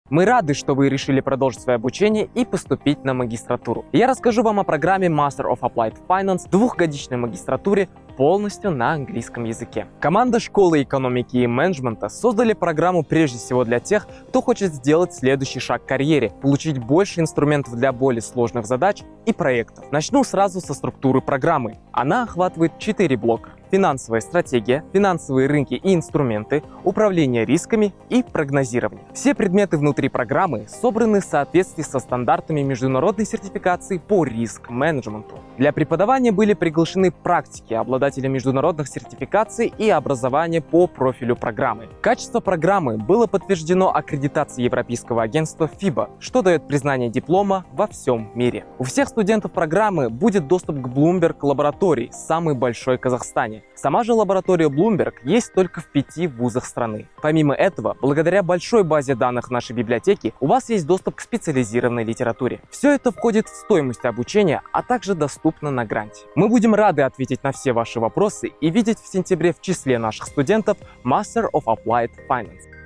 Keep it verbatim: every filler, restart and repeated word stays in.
Мы рады, что вы решили продолжить свое обучение и поступить на магистратуру. Я расскажу вам о программе Master of Applied Finance, двухгодичной магистратуре, полностью на английском языке. Команда школы экономики и менеджмента создали программу прежде всего для тех, кто хочет сделать следующий шаг в карьере, получить больше инструментов для более сложных задач и проектов. Начну сразу со структуры программы. Она охватывает четыре блока: финансовая стратегия, финансовые рынки и инструменты, управление рисками и прогнозирование. Все предметы внутри программы собраны в соответствии со стандартами международной сертификации по риск-менеджменту. Для преподавания были приглашены практики, обладатели международных сертификаций и образования по профилю программы. Качество программы было подтверждено аккредитацией Европейского агентства фиба, что дает признание диплома во всем мире. У всех студентов программы будет доступ к Bloomberg лаборатории, самой большой в Казахстане. Сама же лаборатория Bloomberg есть только в пяти вузах страны. Помимо этого, благодаря большой базе данных нашей библиотеки, у вас есть доступ к специализированной литературе. Все это входит в стоимость обучения, а также доступно на гранте. Мы будем рады ответить на все ваши вопросы и видеть в сентябре в числе наших студентов Master of Applied Finance.